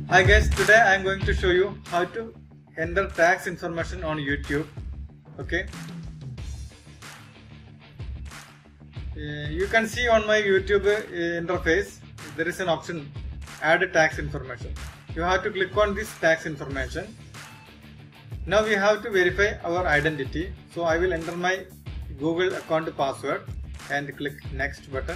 Hi guys, today I am going to show you how to enter tax information on YouTube. Okay. You can see on my YouTube interface there is an option add tax information. You have to click on this tax information. Now we have to verify our identity. So I will enter my Google account password and click next button.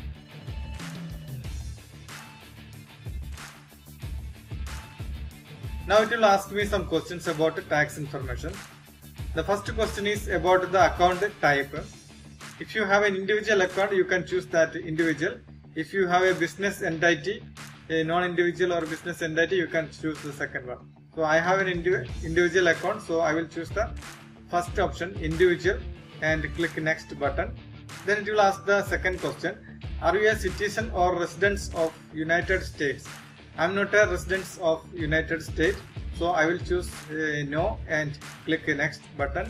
Now it will ask me some questions about tax information. The first question is about the account type. If you have an individual account, you can choose that individual. If you have a business entity, a non-individual or business entity, you can choose the second one. So I have an individual account, so I will choose the first option, individual, and click next button. Then it will ask the second question. Are you a citizen or resident of United States? I am not a resident of United States, so I will choose no and click next button.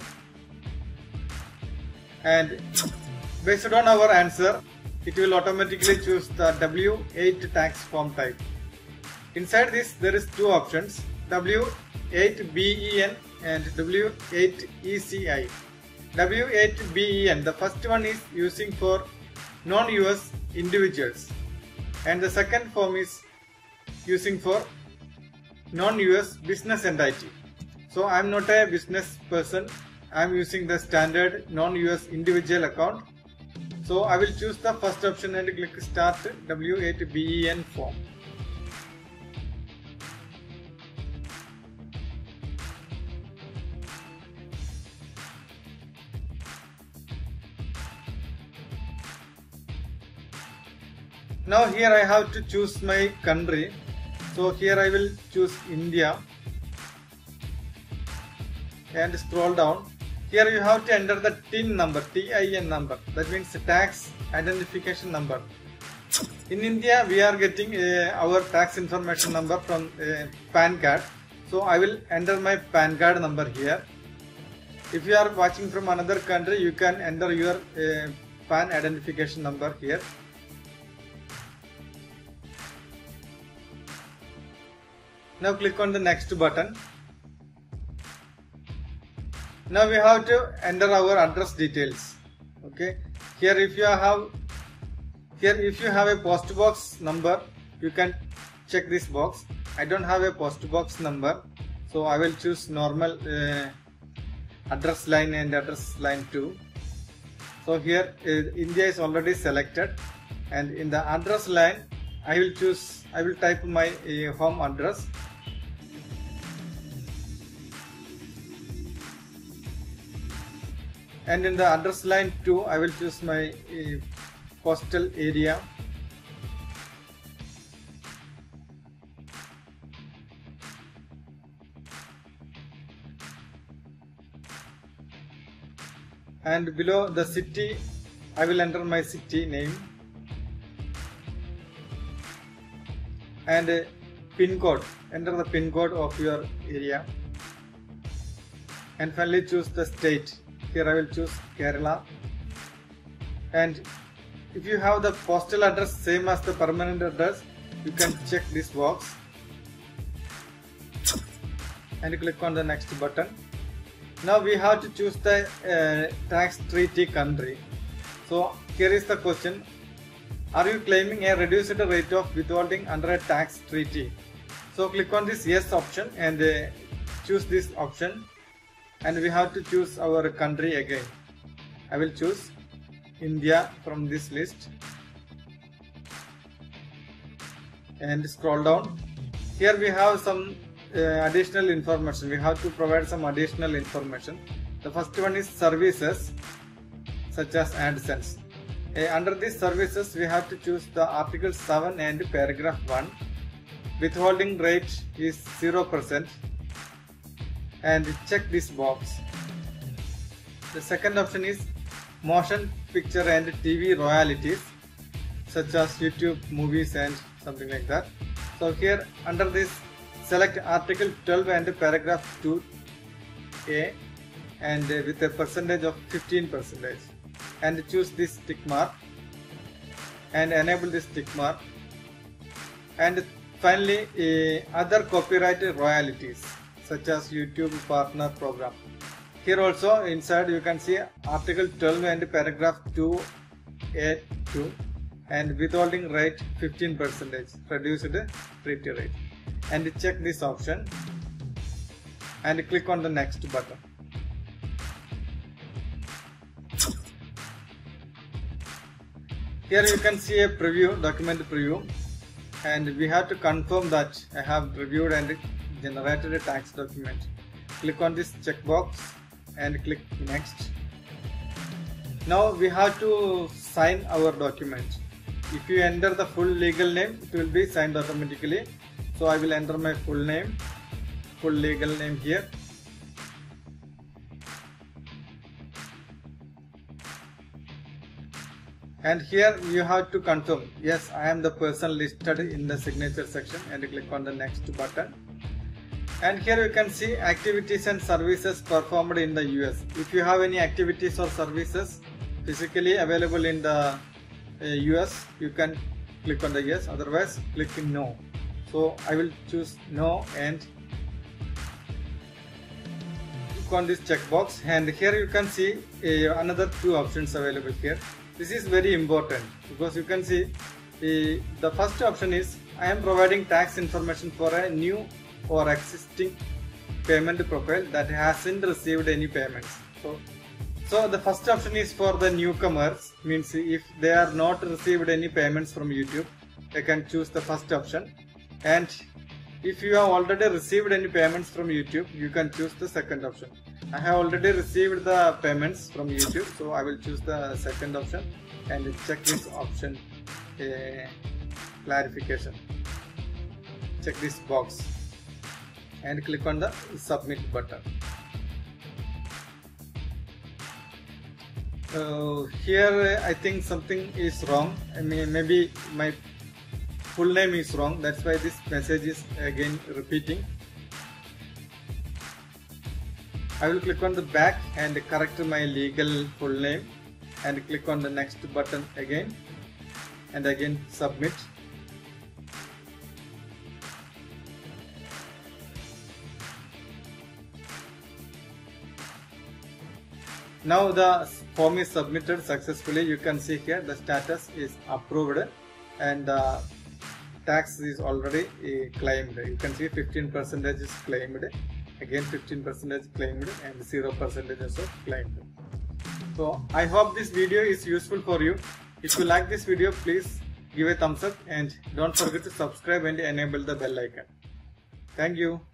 And based on our answer, it will automatically choose the W8 tax form type. Inside this there is two options, W8BEN and W8ECI. W8BEN, the first one is using for non-US individuals, and the second form is using for non-US business entity. So I am not a business person, I am using the standard non-US individual account. So I will choose the first option and click start W8BEN form. Now here I have to choose my country. So here I will choose India and scroll down. Here you have to enter the TIN number, TIN number, that means tax identification number. In India we are getting our tax information number from PAN card. So I will enter my PAN card number here. If you are watching from another country, you can enter your PAN identification number here. Now click on the next button. Now we have to enter our address details. Okay. Here if you have a post box number, you can check this box. I don't have a post box number, so I will choose normal address line and address line 2. So here India is already selected, and in the address line I will type my home address. And in the address line 2, I will choose my postal area. And below the city, I will enter my city name. And pin code, enter the pin code of your area. And finally choose the state. Here I will choose Kerala. And if you have the postal address same as the permanent address, you can check this box and click on the next button. Now we have to choose the tax treaty country. So here is the question: are you claiming a reduced rate of withholding under a tax treaty? So click on this yes option and choose this option. And we have to choose our country again. I will choose India from this list and scroll down. Here we have some additional information. We have to provide some additional information. The first one is services such as AdSense. Under these services we have to choose the article 7 and paragraph 1. Withholding rate is 0%. And check this box. The second option is motion picture and TV royalties such as YouTube movies and something like that. So here under this select article 12 and paragraph 2A and with a percentage of 15% and choose this tick mark and enable this tick mark. And finally, other copyright royalties such as YouTube Partner Program. Here also inside you can see Article 12 and paragraph 2A2 and withholding rate 15%, reduced treaty rate. And check this option and click on the next button. Here you can see a preview, document preview, and we have to confirm that I have reviewed and generated a tax document. Click on this checkbox and click next. Now we have to sign our document. If you enter the full legal name, it will be signed automatically. So I will enter my full name, full legal name here. And here you have to confirm, yes, I am the person listed in the signature section, and click on the next button. And here you can see activities and services performed in the US. If you have any activities or services physically available in the US, you can click on the yes, otherwise click in no. So I will choose no and click on this checkbox, and here you can see another two options available here. This is very important because you can see the first option is I am providing tax information for a new or existing payment profile that hasn't received any payments. So the first option is for the newcomers, means if they are not received any payments from YouTube, they can choose the first option. And if you have already received any payments from YouTube, you can choose the second option. I have already received the payments from YouTube, so I will choose the second option and check this option clarification. Check this box and click on the submit button. Here I think something is wrong. I mean, maybe my full name is wrong, that's why this message is again repeating. I will click on the back and correct my legal full name and click on the next button again and again submit. Now the form is submitted successfully. You can see here the status is approved and tax is already claimed. You can see 15% is claimed, again 15% claimed, and 0% also claimed. So I hope this video is useful for you. If you like this video, please give a thumbs up and don't forget to subscribe and enable the bell icon. Thank you.